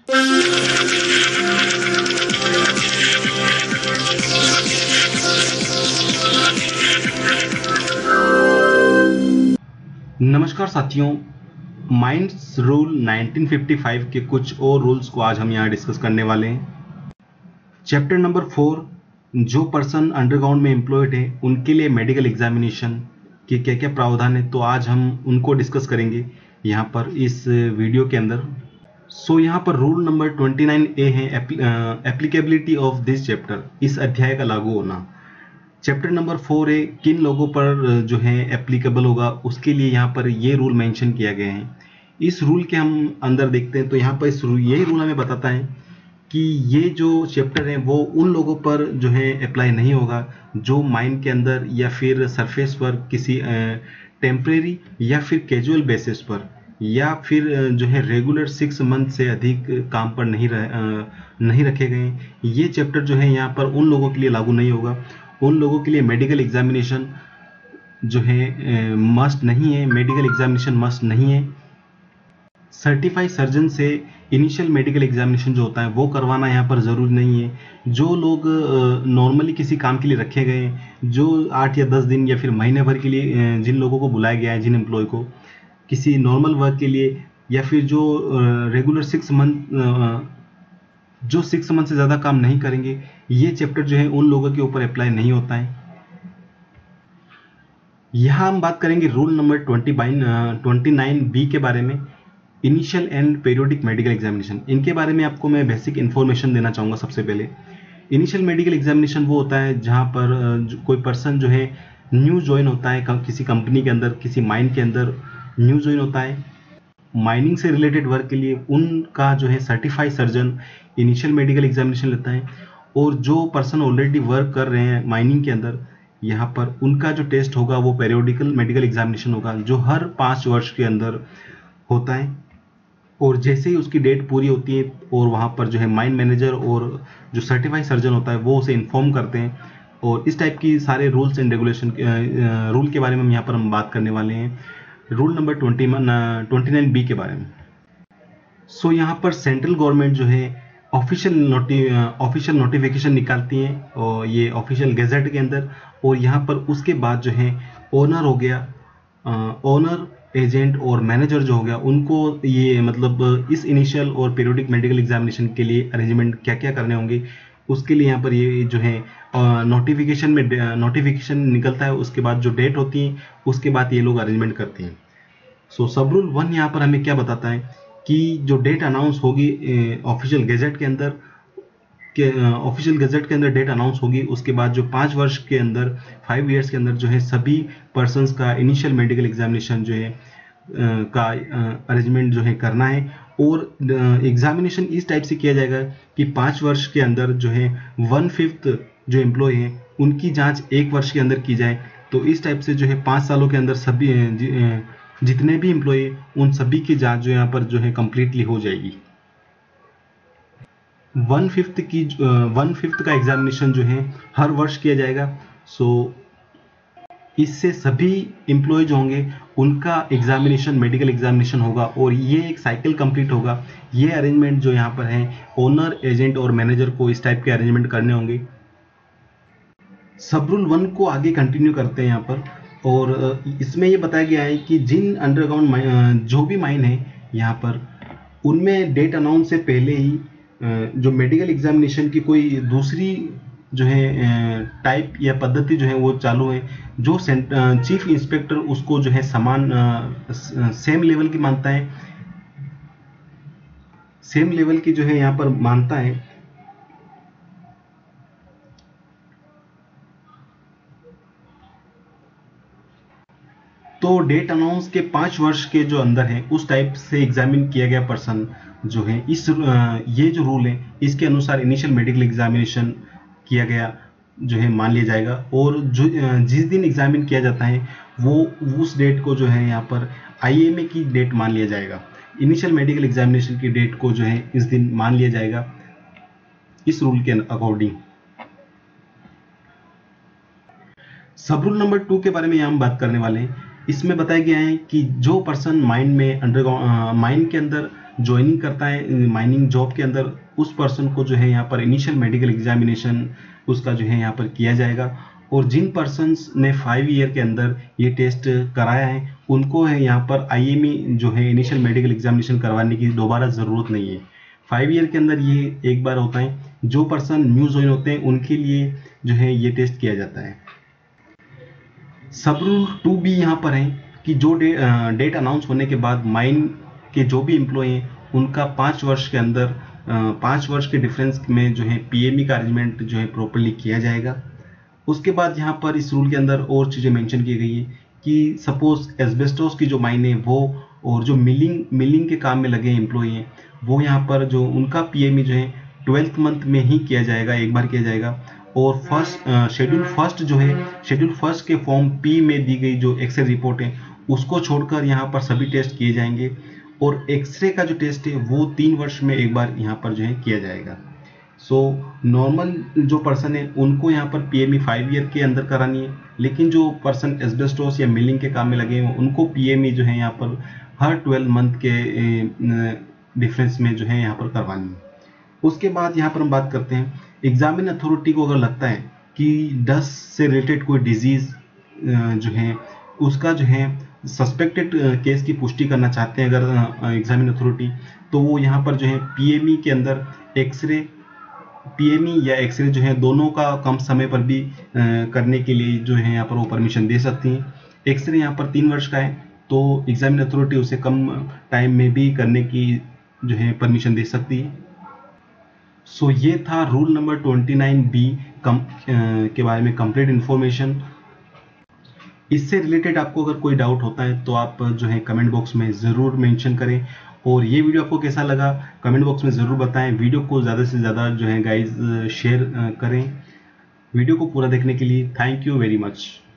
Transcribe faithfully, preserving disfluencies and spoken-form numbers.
नमस्कार साथियों, mines rule nineteen fifty five के कुछ और रूल्स को आज हम यहाँ डिस्कस करने वाले हैं। चैप्टर नंबर फोर, जो पर्सन अंडरग्राउंड में एम्प्लॉयड है उनके लिए मेडिकल एग्जामिनेशन के क्या क्या प्रावधान है, तो आज हम उनको डिस्कस करेंगे यहाँ पर इस वीडियो के अंदर। सो so, यहाँ पर rule number twenty nine A है, एप्लीकेबिलिटी ऑफ दिस चैप्टर, इस अध्याय का लागू होना। चैप्टर नंबर फोर है, किन लोगों पर जो है एप्लीकेबल होगा, उसके लिए यहाँ पर ये रूल मेंशन किया गया है। इस रूल के हम अंदर देखते हैं तो यहाँ पर इस रूल यही रूल हमें बताता है कि ये जो चैप्टर है वो उन लोगों पर जो है अप्लाई नहीं होगा जो माइन के अंदर या फिर सरफेस पर किसी टेम्परेरी या फिर कैजुअल बेसिस पर या फिर जो है रेगुलर सिक्स मंथ से अधिक काम पर नहीं रह, नहीं रखे गए। ये चैप्टर जो है यहाँ पर उन लोगों के लिए लागू नहीं होगा। उन लोगों के लिए मेडिकल एग्जामिनेशन जो है मस्ट नहीं है, मेडिकल एग्जामिनेशन मस्ट नहीं है। सर्टिफाइड सर्जन से इनिशियल मेडिकल एग्जामिनेशन जो होता है वो करवाना यहाँ पर ज़रूरी नहीं है। जो लोग नॉर्मली किसी काम के लिए रखे गए हैं, जो आठ या दस दिन या फिर महीने भर के लिए जिन लोगों को बुलाया गया है, जिन एम्प्लॉय को किसी नॉर्मल वर्क के लिए, या फिर जो रेगुलर सिक्स मंथ जो सिक्स मंथ से ज़्यादा काम नहीं करेंगे, ये चैप्टर जो है उन लोगों के ऊपर अप्लाई नहीं होता है। यहाँ हम बात करेंगे rule number twenty nine twenty nine B के बारे में, initial and periodic medical examination. इनके बारे में आपको मैं बेसिक इन्फॉर्मेशन देना चाहूँगा। सबसे पहले इनिशियल मेडिकल एग्जामिनेशन वो होता है जहाँ पर कोई पर्सन जो है न्यू ज्वाइन होता है किसी कंपनी के अंदर, किसी माइन के अंदर न्यू ज्वाइन होता है माइनिंग से रिलेटेड वर्क के लिए। उनका जो है certified surgeon initial medical examination लेता है, और जो पर्सन ऑलरेडी वर्क कर रहे हैं माइनिंग के अंदर, यहाँ पर उनका जो टेस्ट होगा वो पेरियोडिकल मेडिकल एग्जामिनेशन होगा, जो हर पाँच वर्ष के अंदर होता है। और जैसे ही उसकी डेट पूरी होती है और वहाँ पर जो है माइन मैनेजर और जो सर्टिफाइड सर्जन होता है वो उसे इन्फॉर्म करते हैं। और इस टाइप की सारे रूल्स एंड रेगुलेशन रूल के बारे में यहाँ पर हम बात करने वाले हैं, rule number twenty twenty nine B के बारे में। सो so, यहाँ पर सेंट्रल गवर्नमेंट जो है ऑफिशियल नोटि ऑफिशियल नोटिफिकेशन निकालती है और ये ऑफिशियल गैजेट के अंदर, और यहाँ पर उसके बाद जो है ओनर हो गया, ओनर एजेंट और मैनेजर जो हो गया, उनको ये मतलब इस इनिशियल और पीरियोडिक मेडिकल एग्जामिनेशन के लिए अरेंजमेंट क्या क्या करने होंगे, उसके लिए यहाँ पर ये जो है नोटिफिकेशन में नोटिफिकेशन निकलता है। उसके बाद जो डेट होती है उसके बाद ये लोग अरेंजमेंट करते हैं। सो सब रूल वन यहाँ पर हमें क्या बताता है कि जो डेट अनाउंस होगी ऑफिशियल गैजेट के अंदर के ऑफिशियल गैजेट के अंदर डेट अनाउंस होगी, उसके बाद जो पाँच वर्ष के अंदर फाइव इयर्स के अंदर जो है सभी पर्सन्स का इनिशियल मेडिकल एग्जामिनेशन जो है का अरेंजमेंट जो है करना है। और एग्जामिनेशन इस टाइप से किया जाएगा कि पाँच वर्ष के अंदर जो है वन फिफ्थ जो एम्प्लॉय हैं उनकी जांच एक वर्ष के अंदर की जाए। तो इस टाइप से जो है पाँच सालों के अंदर सभी जितने भी एम्प्लॉय उन सभी की जांच जो यहाँ पर जो है कंप्लीटली हो जाएगी। वन फिफ्थ की वन फिफ्थ का एग्जामिनेशन जो है हर वर्ष किया जाएगा। सो इससे सभी एम्प्लॉय जो होंगे उनका एग्जामिनेशन मेडिकल एग्जामिनेशन होगा और ये एक साइकिल कंप्लीट होगा। ये अरेंजमेंट जो यहाँ पर है ओनर एजेंट और मैनेजर को इस टाइप के अरेंजमेंट करने होंगे। सब रूल वन को आगे कंटिन्यू करते हैं यहाँ पर, और इसमें ये बताया गया है कि जिन अंडरग्राउंड जो भी माइन है यहाँ पर उनमें डेट अनाउंस से पहले ही जो मेडिकल एग्जामिनेशन की कोई दूसरी जो है टाइप या पद्धति जो है वो चालू है, जो चीफ इंस्पेक्टर उसको जो है समान सेम लेवल की मानता है, सेम लेवल की जो है यहाँ पर मानता है। तो डेट अनाउंस के पाँच वर्ष के जो अंदर है उस टाइप से एग्जामिन किया गया पर्सन जो है, इस ये जो रूल है इसके अनुसार इनिशियल मेडिकल एग्जामिनेशन किया गया जो है मान लिया जाएगा। और जो जिस दिन एग्जामिन किया जाता है वो उस डेट को जो है यहाँ पर आईएमए की डेट मान लिया जाएगा। इनिशियल मेडिकल एग्जामिनेशन की डेट को जो है इस दिन मान लिया जाएगा इस रूल के अकॉर्डिंग। सब रूल नंबर टू के बारे में यहाँ हम बात करने वाले हैं। इसमें बताया गया है कि जो पर्सन माइन में अंडरग्राउंड माइन के अंदर ज्वाइनिंग करता है माइनिंग जॉब के अंदर, उस पर्सन को जो है यहाँ पर इनिशियल मेडिकल एग्जामिनेशन उसका जो है यहाँ पर किया जाएगा। और जिन पर्सन्स ने फाइव ईयर के अंदर ये टेस्ट कराया है उनको है यहाँ पर आईएमई जो है इनिशियल मेडिकल एग्जामिनेशन करवाने की दोबारा ज़रूरत नहीं है। फाइव ईयर के अंदर ये एक बार होता है। जो पर्सन न्यू ज्वाइन होते हैं उनके लिए जो है ये टेस्ट किया जाता है। सब रूल टू भी यहाँ पर है कि जो डे, डेट अनाउंस होने के बाद माइन के जो भी एम्प्लॉय हैं उनका पाँच वर्ष के अंदर पाँच वर्ष के डिफरेंस में जो है पीएमई का अरेंजमेंट जो है प्रॉपरली किया जाएगा। उसके बाद यहाँ पर इस रूल के अंदर और चीज़ें मेंशन की गई है कि सपोज एस्बेस्टोस की जो माइन है वो और जो मिलिंग मिलिंग के काम में लगे एम्प्लॉय हैं वो यहाँ पर जो उनका पीएमई जो है ट्वेल्थ मंथ में ही किया जाएगा, एक बार किया जाएगा। और फर्स्ट शेड्यूल फर्स्ट जो है शेड्यूल फर्स्ट के फॉर्म पी में दी गई जो एक्सरे रिपोर्ट है उसको छोड़कर यहाँ पर सभी टेस्ट किए जाएंगे। और एक्सरे का जो टेस्ट है वो तीन वर्ष में एक बार यहाँ पर जो है किया जाएगा। सो नॉर्मल जो पर्सन है उनको यहाँ पर पीएमई फाइव ईयर के अंदर करानी है, लेकिन जो पर्सन एस्बेस्टोस या मिलिंग के काम में लगे हैं उनको पीएमई जो है यहाँ पर हर ट्वेल्व मंथ के डिफरेंस में जो है यहाँ पर करवानी है। उसके बाद यहाँ पर हम बात करते हैं एग्जामिन अथॉरिटी को अगर लगता है कि डस्ट से रिलेटेड कोई डिजीज जो है उसका जो है सस्पेक्टेड केस की पुष्टि करना चाहते हैं अगर एग्जामिन अथॉरिटी, तो वो यहाँ पर जो है पीएमई के अंदर एक्सरे पीएमई या एक्सरे जो है दोनों का कम समय पर भी करने के लिए जो है यहाँ पर वो परमिशन दे सकती हैं। एक्सरे यहाँ पर तीन वर्ष का है तो एग्जामिन अथॉरिटी उसे कम टाइम में भी करने की जो है परमिशन दे सकती है। सो so, ये था rule number twenty nine B कम के बारे में कंप्लीट इन्फॉर्मेशन। इससे रिलेटेड आपको अगर कोई डाउट होता है तो आप जो है कमेंट बॉक्स में ज़रूर मेंशन करें। और ये वीडियो आपको कैसा लगा कमेंट बॉक्स में ज़रूर बताएं। वीडियो को ज़्यादा से ज़्यादा जो है गाइज शेयर करें। वीडियो को पूरा देखने के लिए थैंक यू वेरी मच।